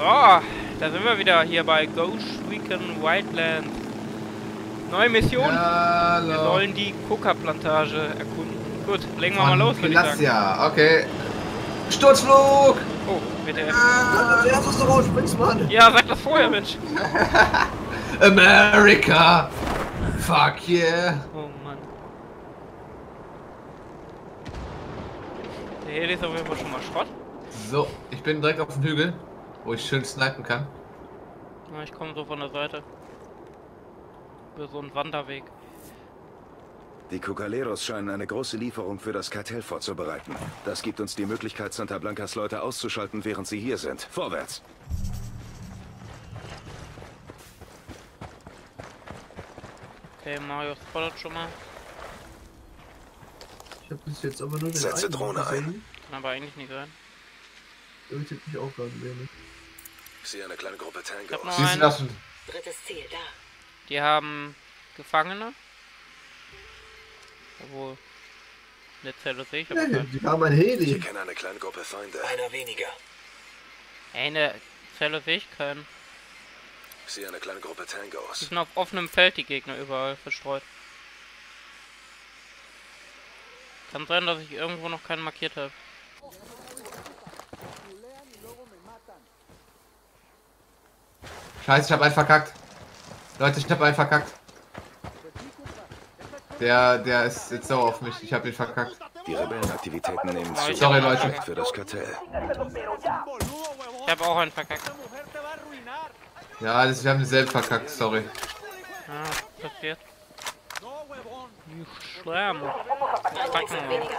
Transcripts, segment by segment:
da sind wir wieder hier bei Ghost Recon Wildlands. Neue Mission. Hallo. Wir sollen die Coca-Plantage erkunden. Gut, legen wir mal los, würde ich sagen. Ja, okay. Sturzflug! Oh, WTF. Zuerst aus der Rausch, springst Mann! Ja, sag das vorher, Mensch. America! Fuck yeah! Oh Mann. Der Heli ist auf jeden Fall schon mal Schrott. So, ich bin direkt auf dem Hügel, wo ich schön snipen kann. Na, ich komme so von der Seite. Über so einen Wanderweg. Die Cocaleros scheinen eine große Lieferung für das Kartell vorzubereiten. Das gibt uns die Möglichkeit, Santa Blancas Leute auszuschalten, während sie hier sind. Vorwärts! Okay, Mario spottet schon mal. Ich hab bis jetzt aber nur den Setze einen Drohne gesehen. Kann aber eigentlich nicht sein. Irritiert mich auch gerade ein wenig. Ich sehe eine kleine Gruppe Ich hab Tangos. noch Siehst du einen. das schon? Drittes Ziel da. Die haben Gefangene. Obwohl. Eine Zelle sehe ich aber Hey, keinen. die haben ein Ich Heli. erkenne eine kleine Gruppe Feinde. Einer weniger. Eine Zelle sehe ich keinen. Ich sehe eine kleine Gruppe Die Tangos. sind auf offenem Feld, die Gegner überall verstreut. Kann sein, dass ich irgendwo noch keinen markiert habe. Scheiße, ich hab einen verkackt. Leute, ich hab einen verkackt. Der ist jetzt sauer auf mich. Ich hab ihn verkackt. Die Rebellenaktivitäten nehmen zu. Sorry, Leute. Für das Kartell. Ich habe auch einen verkackt. Ja, wir haben denselben verkackt, sorry. Ah, passiert. Schlimm. Ein weniger.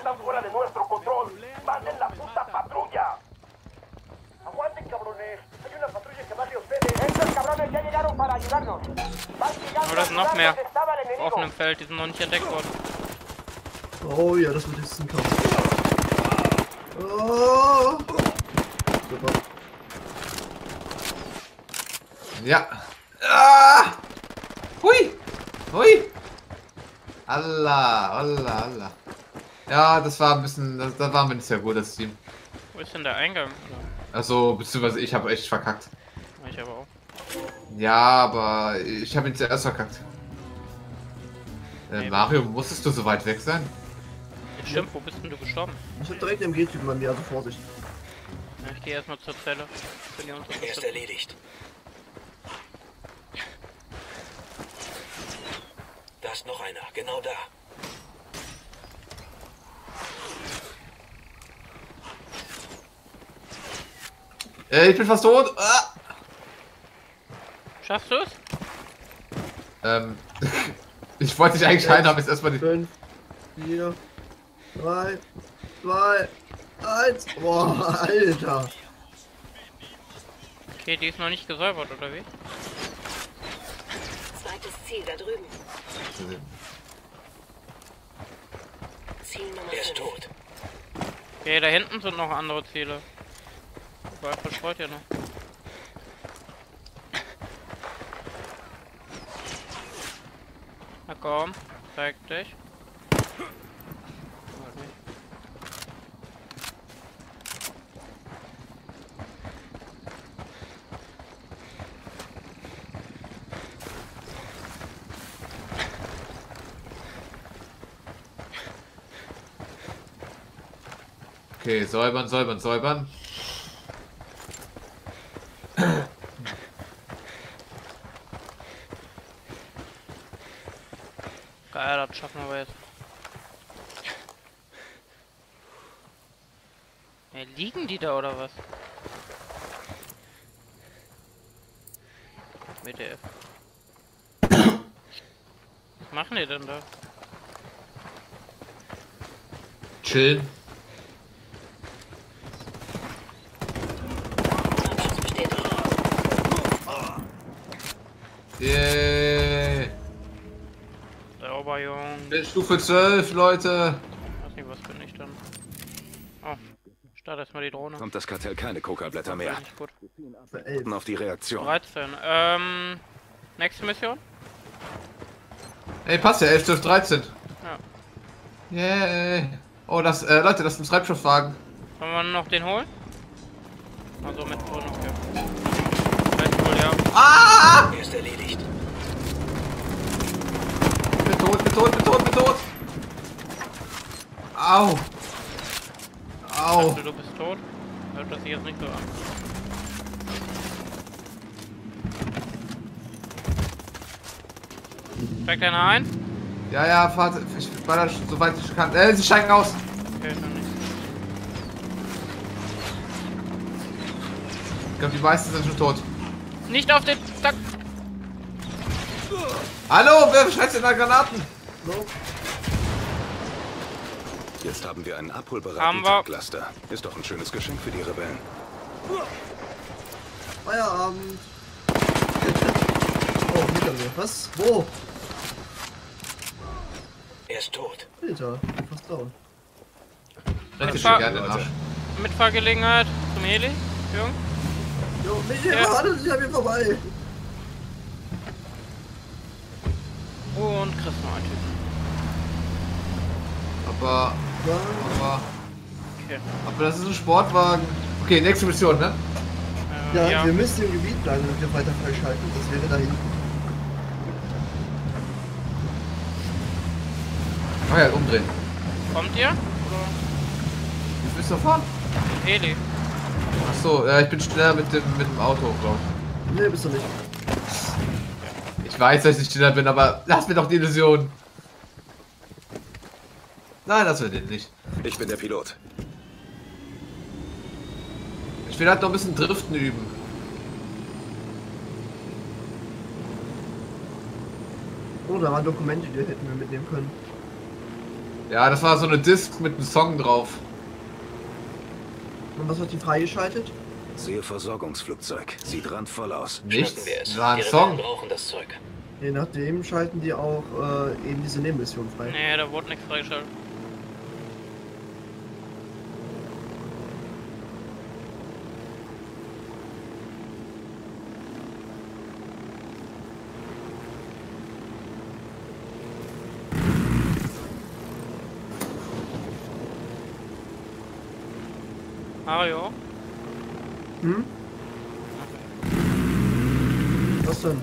Aber das sind noch mehr auf offenem Feld, die sind noch nicht entdeckt worden. Oh ja, das wird jetzt ein Kampf. Oh. Super. Ja. Ah! Hui! Hui! Allah, Allah, Allah. Ja, das war ein bisschen, das war nicht sehr gut, das Team. Wo ist denn der Eingang? Also, beziehungsweise ich habe echt verkackt. Ich aber auch. Ja, aber ich habe ihn zuerst verkackt. Mario, musstest du so weit weg sein? Jetzt stimmt, wo bist denn du gestorben? Ich hab direkt einen G-Typen an mir, also Vorsicht. Ja, ich gehe erstmal zur Zelle. Bin hier Erst unterstützt. erledigt. Da ist noch einer, genau da. Ich bin fast tot. Ah! Schaffst du es? Ich wollte dich eigentlich heilen, aber jetzt erstmal die. 5, 4, 3, 2, 1. Boah, Alter. Okay, die ist noch nicht gesäubert, oder wie? Zweites Ziel da drüben. Ziel Nummer 5. Er ist tot. Okay, da hinten sind noch andere Ziele. Überall verstreut ja noch. Na komm, zeig dich. Okay, säubern, säubern, säubern. Geil, das schaffen wir jetzt. Ja, liegen die da oder was? WTF. Was machen die denn da? Chillen. Yeah. Sauber, Junge. Bin Stufe 12, Leute. Weiß nicht, was bin ich dann? Oh, start erstmal die Drohne. Kommt das Kartell keine Coca-Blätter mehr. Nicht gut. Für 11. Warten auf die Reaktion. 13. Nächste Mission? Ey, passt ja, 11, 12, 13. Ja. Yeah. Oh, das, Leute, das ist ein Treibstoffwagen. Sollen wir noch den holen? Also mit Drohne, okay. Ah! Er ist erledigt. Bin tot, bin tot, bin tot, bin tot. Au. Au. Du bist tot. Hört das sich jetzt nicht so an. Steigt einer ein? Ja, ja, Vater, ich war da so weit ich kann. Sie steigen aus. Okay, schon nicht. Ich glaube, die meisten sind schon tot. Nicht auf den Zack! Hallo, wer scheißt denn da Granaten? No. Jetzt haben wir einen Haben abholbereiten wir. Tanklaster. Ist doch ein schönes Geschenk für die Rebellen. Feierabend. Oh, hinter mir. Was? Wo? Er ist tot. Alter, fast down. Richtig fahr- gerne den Arsch. Mitfahrgelegenheit zum Heli? Jürgen? Jo, mich Ja. wartet sich an mir vorbei. Und kriegst noch einen Typen. Aber, Okay. aber das ist ein Sportwagen. Okay, nächste Mission, ne? Ja, Ja. wir müssen im Gebiet bleiben, damit wir weiter freischalten. Das wäre da hinten. Ah ja, umdrehen. Kommt ihr? Oder Wie willst du fahren? im Heli? Achso, ja, ich bin schneller mit dem Auto, glaube Nee, bist du nicht. ich. Ich weiß, dass ich nicht schneller bin, aber lass mir doch die Illusion. Nein, das wird den nicht. Ich bin der Pilot. Ich will halt noch ein bisschen Driften üben. Oh, da waren Dokumente, die hätten wir mitnehmen können. Ja, das war so eine Disc mit einem Song drauf. Und was hat die freigeschaltet? Sehe Versorgungsflugzeug. Sieht randvoll aus. Nichts. Schnappen wir es. Das war ein Die Rebellen Song. brauchen das Zeug. Je nachdem schalten die auch eben diese Nebenmission frei. Nee, da wurde nichts freigeschaltet. Mario? Hm? Was denn?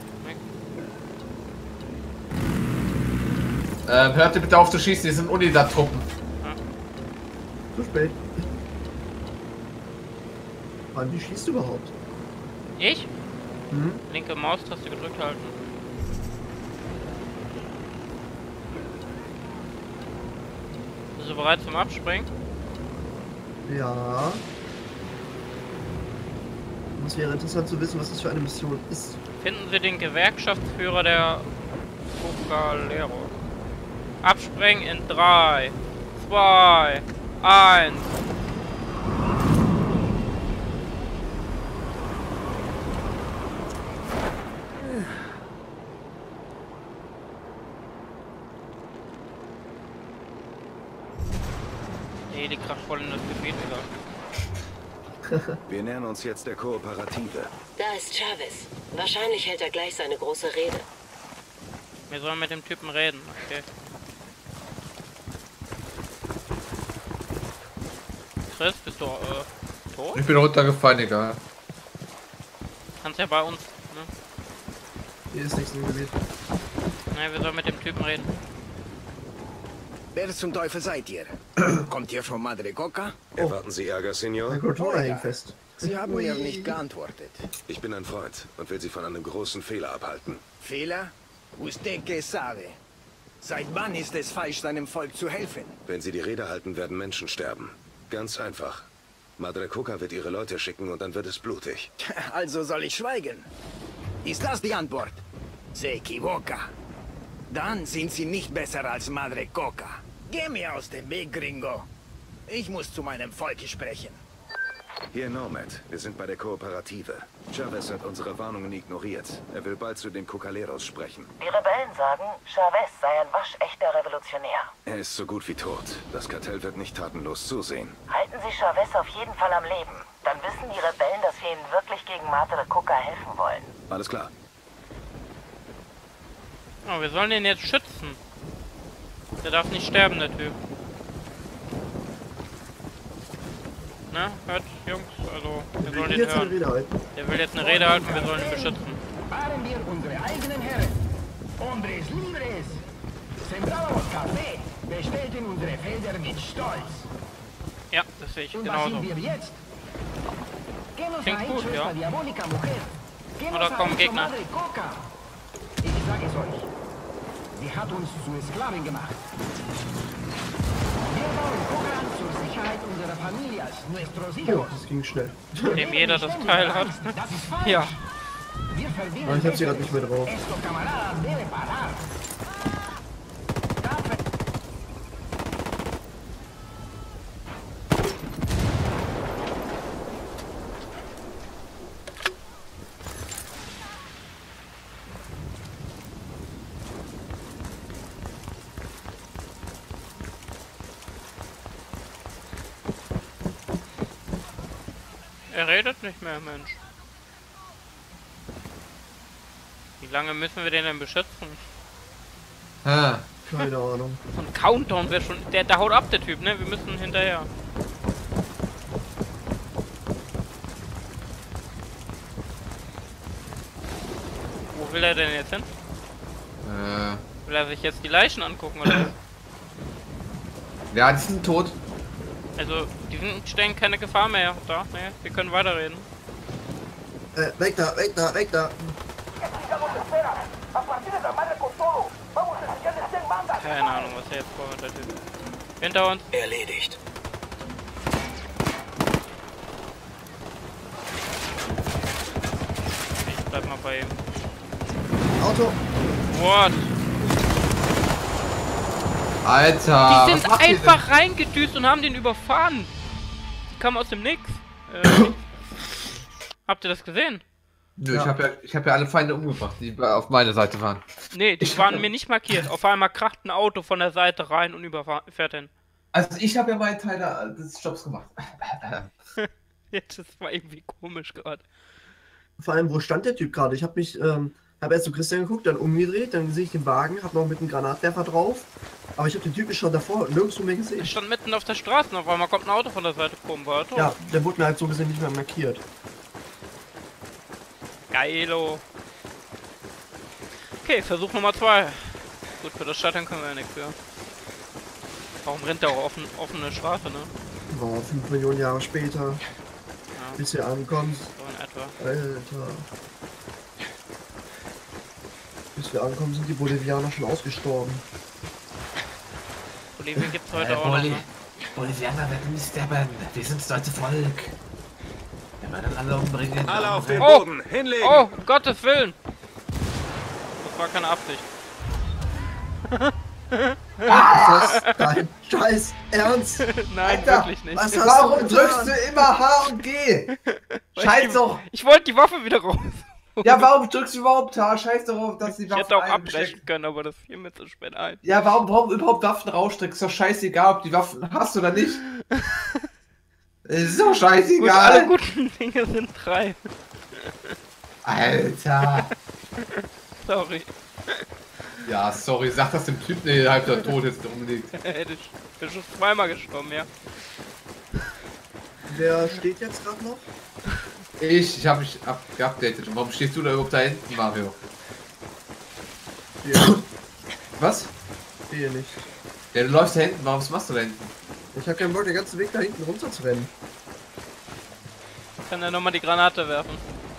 Hört ihr bitte auf zu schießen, die sind Unidad-Truppen. Zu spät. Wann, wie schießt du überhaupt? Ich? Hm? Linke Maustaste gedrückt halten. Bist du bereit zum Abspringen? Ja. Es wäre interessant zu wissen, was das für eine Mission ist. Finden Sie den Gewerkschaftsführer der Cocalero. Abspringen in 3, 2, 1. Nee, die Kraft voll in das Gebiet, egal. Wir nähern uns jetzt der Kooperative. Da ist Chavez. Wahrscheinlich hält er gleich seine große Rede. Wir sollen mit dem Typen reden, okay. Chris, bist du tot? Ich bin runtergefallen, egal. Kannst ja bei uns, ne? Hier ist nichts im Gebiet. Ne, wir sollen mit dem Typen reden. Wer zum Teufel seid ihr? Kommt ihr von Madre Coca? Erwarten Sie Ärger, Mein Senor? Controller hängt fest. Sie haben mir nicht geantwortet. Ich bin ein Freund und will Sie von einem großen Fehler abhalten. Fehler? Usted que sabe. Seit wann ist es falsch, seinem Volk zu helfen? Wenn Sie die Rede halten, werden Menschen sterben. Ganz einfach. Madre Coca wird ihre Leute schicken und dann wird es blutig. Also soll ich schweigen? Ist das die Antwort? Se equivoca. Dann sind Sie nicht besser als Madre Coca. Geh mir aus dem Weg, Gringo. Ich muss zu meinem Volk sprechen. Hier Nomad, wir sind bei der Kooperative. Chavez hat unsere Warnungen ignoriert. Er will bald zu den Cocaleros sprechen. Die Rebellen sagen, Chavez sei ein waschechter Revolutionär. Er ist so gut wie tot. Das Kartell wird nicht tatenlos zusehen. Halten Sie Chavez auf jeden Fall am Leben. Dann wissen die Rebellen, dass wir ihnen wirklich gegen Madre Coca helfen wollen. Alles klar. Oh, wir sollen ihn jetzt schützen. Der darf nicht sterben, der Typ. Ne? Hört, Jungs, also wir Wir sollen will ihn jetzt eine hören. Rede halten. Der will jetzt eine Rede halten, wir sollen ihn beschützen. Fahren wir unsere eigenen Herren. Hombres libres. Sembramos Café. Bestellten unsere Felder mit Stolz. Ja, das sehe ich Und was genauso. sind wir jetzt? Klingt gut, ja. Oder Oder kommen Gegner? Ich sage es euch. Sie hat uns zu Sklaven gemacht. Wir bauen Kokan zur Sicherheit unserer Familias, nuestros Oh, hijos. das ging schnell. Dem jeder das Teil hat. Das ist falsch. Ja. Wir verdienen Aber ich hab sie gerade nicht mehr drauf. Esto, camaradas, debe parar. Tapfer. Er redet nicht mehr, Mensch. Wie lange müssen wir den denn beschützen? Ah, Keine Ahnung. So ein Countdown wäre schon... Der haut ab, der Typ, ne? Wir müssen hinterher. Wo will er denn jetzt hin? Will er sich jetzt die Leichen angucken, oder was? ja, die sind tot. Also, die stellen keine Gefahr mehr da. Ne, wir können weiterreden. Weg da, weg da, weg da. Keine Ahnung, was er jetzt vorhat, der Typ. Hinter uns. Erledigt. Ich bleib mal bei ihm. Auto. What? Alter. Die was sind macht ihr einfach reingedüst und haben den überfahren. Die kamen aus dem Nix. Habt ihr das gesehen? denn? Nö, ich hab ja alle Feinde umgebracht, die auf meiner Seite waren. Nee, die waren mir nicht markiert. Auf einmal kracht ein Auto von der Seite rein und überfährt den. Also ich habe ja meinen Teil des Jobs gemacht. Jetzt, das war irgendwie komisch gerade. Vor allem, wo stand der Typ gerade? Ich habe mich, habe erst zu Christian geguckt, dann umgedreht, dann sehe ich den Wagen, hab noch mit einem Granatwerfer drauf. Aber ich habe den Typen schon davor nirgendwo mehr Er gesehen. stand mitten auf der Straße und auf einmal kommt ein Auto von der Seite gekommen, war er tot. Ja, der wurde mir halt so gesehen nicht mehr markiert. Geilo. Okay, Versuch Nummer 2. Gut, für das Scheitern können wir ja nichts für. Warum rennt der auch offene Straße, ne? War 5 Millionen Jahre später, Ja, bis du ankommst. so in etwa. Alter. Bis wir ankommen, sind die Bolivianer schon ausgestorben. Bolivien gibt's heute auch noch, ne? Bolivianer werden nicht sterben. Wir sind stolze Volk. Wir werden alle umbringen. Alle auf den Oh! Boden, hinlegen! Oh, um Gottes Willen! Das war keine Absicht. Ist das dein Scheiß Ernst? Nein, Alter, wirklich nicht. Was hast Warum du drückst getan? du immer H und G? Scheiß doch. Ich wollte die Waffe wieder raus. Ja, warum drückst du überhaupt H? Scheiß darauf, dass die Ich Waffen hätte auch einsteckt. abbrechen können, aber das fiel mir zu spät ein. Ja, warum überhaupt Waffen rausstreckst? Ist doch scheißegal, ob die Waffen hast oder nicht. Ist doch Gut, scheißegal. alle guten Dinge sind 3. Alter. Sorry. Ja, sorry, sag das dem Typen, der halb der tot jetzt rumliegt. Ich bin schon zweimal gestorben, ja. Wer steht jetzt gerade noch? Ich hab mich geupdatet. Und warum stehst du da überhaupt da hinten, Mario? Ja, Was? stehe nicht. Ja, du läufst da hinten, warum machst du da hinten? Ich habe keinen Bock, den ganzen Weg da hinten runter zu rennen. Ich kann ja nochmal die Granate werfen.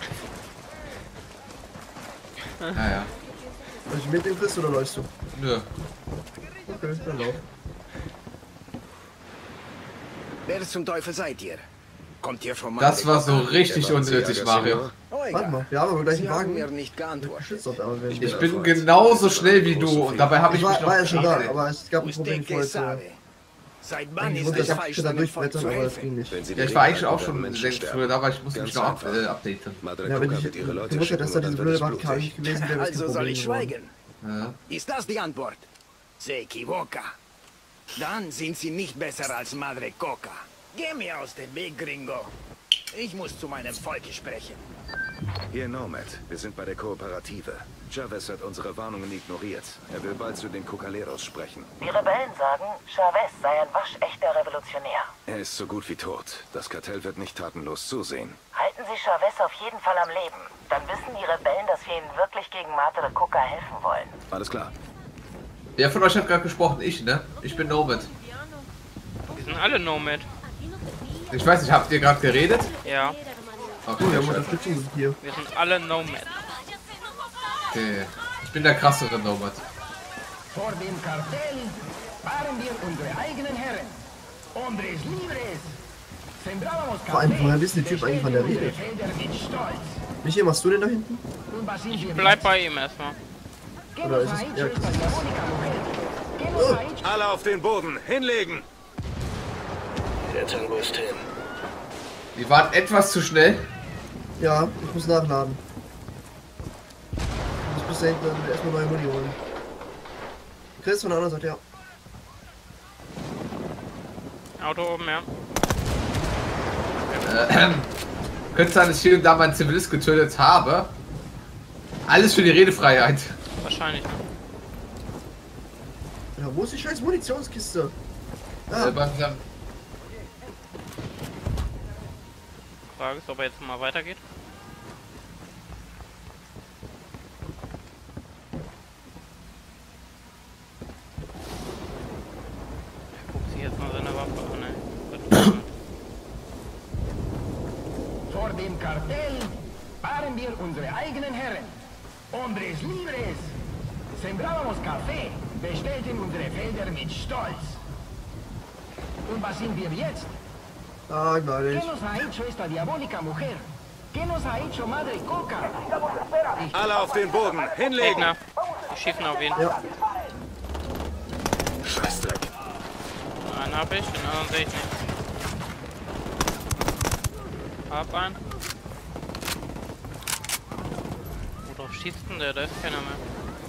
Naja. Soll ich mit dem Chris oder läufst du? Nö. Okay, dann lauf. Wer zum Teufel seid ihr? Kommt ihr von Das war so richtig Der Wahnsinniger, unnötig, Mario. Oh, Warte egal. mal, wir haben aber gleich einen Sie haben Wagen. mir nicht geantwortet. Geschützt dort, aber wenn Ich wir- bin genauso schnell wie du und dabei habe ich Ich mich war, noch war ja schon da, gestellt. aber es gab ein Usted Problem, ich que wollte sabe. Seit wann eigentlich ist wollte es ich falsch, schon da seinem Volk durchblättern, zu aber es helfen? ging nicht. Wenn sie die Ja, ich war eigentlich Regeln auch halten, schon werden Menschen längst sterben. früher da, aber ich musste mich Ganz noch einfach. updaten. Madre Ja, wenn Coca ich wird ihre Leute gewusst hätte, schicken dass da und diese dann blöde wird es Barrikade blutig. nicht gewesen wäre, wäre es Also kein soll ich Problem geworden. schweigen? Ja. Ist das die Antwort? Se equivoca. Dann sind sie nicht besser als Madre Coca. Geh mir aus dem Weg, Gringo. Ich muss zu meinem Volk sprechen. Hier Nomad, wir sind bei der Kooperative. Chavez hat unsere Warnungen ignoriert. Er will bald zu den Cocaleros sprechen. Die Rebellen sagen, Chavez sei ein waschechter Revolutionär. Er ist so gut wie tot. Das Kartell wird nicht tatenlos zusehen. Halten Sie Chavez auf jeden Fall am Leben. Dann wissen die Rebellen, dass wir ihnen wirklich gegen Madre Coca helfen wollen. Alles klar. Wer von euch hat gerade gesprochen? Ich, ne? Ich bin Nomad. Wir sind alle Nomad. Ich weiß nicht, habt ihr gerade geredet? Ja, Okay, Wir haben scheiße. Unterstützung hier. wir sind alle Nomad. Okay. Ich bin der krassere Nomad. Vor dem Kartell fahren wir unsere eigenen Herren. Hombres libres. Sembrábamos Vor allem, café, woher wissen die Typen eigentlich, wann der redet? Felder mit Stolz. Michi, machst du denn da hinten? Und was sind wir Bleib bei ihm erstmal. Oder ist es... Ja, Alle auf den Boden! Hinlegen! Der Tango ist hin. Die waren etwas zu schnell. ja, ich muss nachladen. Ich muss bis dahin dann erstmal neue Muni holen. Chris von der anderen Seite, ja. Auto oben, ja. Könnte sein, dass ich hier und da mal einen Zivilist getötet habe. Alles für die Redefreiheit. Wahrscheinlich, ne? Ja, wo ist die scheiß Munitionskiste? Ah, Frage ist, ob er jetzt mal weitergeht. Er guckt sich jetzt mal seine Waffe an, ne? Vor dem Kartell fahren wir unsere eigenen Herren. Hombres libres. Sembrábamos café, bestellten unsere Felder mit Stolz. Und was sind wir jetzt? ah, gnädig. ¿Qué nos ha hecho esta diabólica mujer? ¿Qué nos ha hecho Madre Coca? Alle auf den Boden! Hinlegen! Gegner. Die schießen auf ihn. Ja. Scheißdreck. Einen hab ich, den anderen sehe ich nicht. Hab einen. Worauf schießt denn der? Da ist keiner mehr.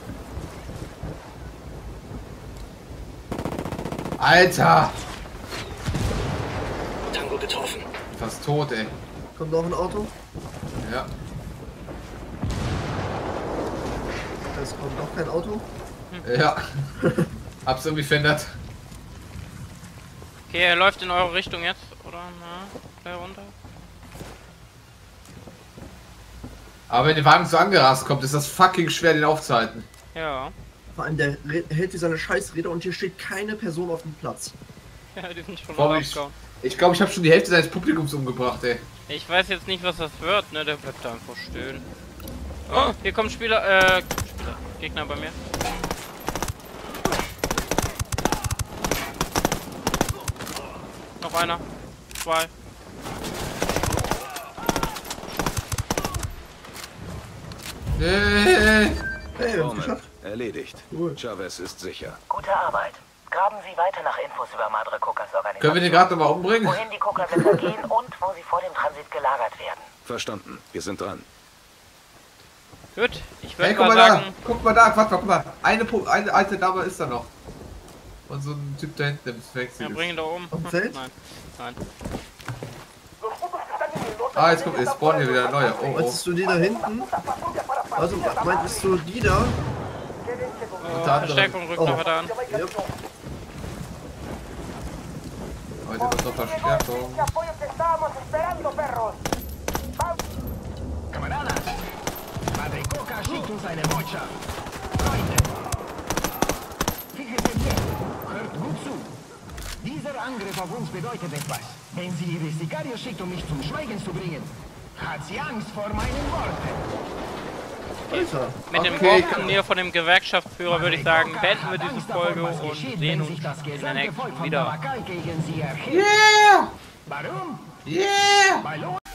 Alter! Tango getroffen. Fast tot, ey. Kommt noch ein Auto? Ja. Es kommt noch kein Auto. Ja. Hab's irgendwie verändert. Okay, er läuft in eure Richtung jetzt, oder? Na, der runter. Aber wenn der Wagen so angerast kommt, ist das fucking schwer, den aufzuhalten. Ja. Vor allem, der hält hier seine Scheißräder und hier steht keine Person auf dem Platz. Ja, die sind schon Boah, mal ich abgehauen. glaube, ich habe schon die Hälfte seines Publikums umgebracht, ey. Ich weiß jetzt nicht, was das wird, ne? Der bleibt da einfach stehen. Oh, hier kommt Spieler, Gegner bei mir. Noch einer. Zwei. Nee. Hey, wir haben's Bowman, geschafft. erledigt. Cool. Chavez ist sicher. Gute Arbeit. Graben Sie weiter nach Infos über Madre Cocas Organisation. Können wir den gerade nochmal umbringen? Wohin die Coca-Sender gehen und wo sie vor dem Transit gelagert werden. Verstanden. Wir sind dran. Gut, ich Hey, würde guck mal mal sagen. da! Guck mal da, warte mal, guck mal. Eine alte Dame ist da noch. Und so ein Typ da hinten im Wechsel. Ja, bring ihn da oben. Auf dem Feld? Nein. Nein. Ah, jetzt kommt, jetzt spawnen hier wieder neue. Oh, oh. Meintest du die da hinten? Also, meintest du die da? Unter anderem. Verstärkung rückt Oh. noch weiter an. Ja. Heute wird noch Verstärkung. Camaradas, Madre Coca schickt uns eine Botschaft. Freunde, fíjense bien, hört gut zu. Dieser Angriff auf uns bedeutet etwas. Wenn sie ihre Sicarios schickt, um mich zum Schweigen zu bringen, hat sie Angst vor meinen Worten. Alter. Mit dem Okay. Wortturnier von dem Gewerkschaftsführer würde ich sagen, beenden wir diese Folge und sehen uns sich das in der gesamte Volk nächsten von wieder. Tabakal gegen sie erhebt. Yeah! Warum? Yeah! Weil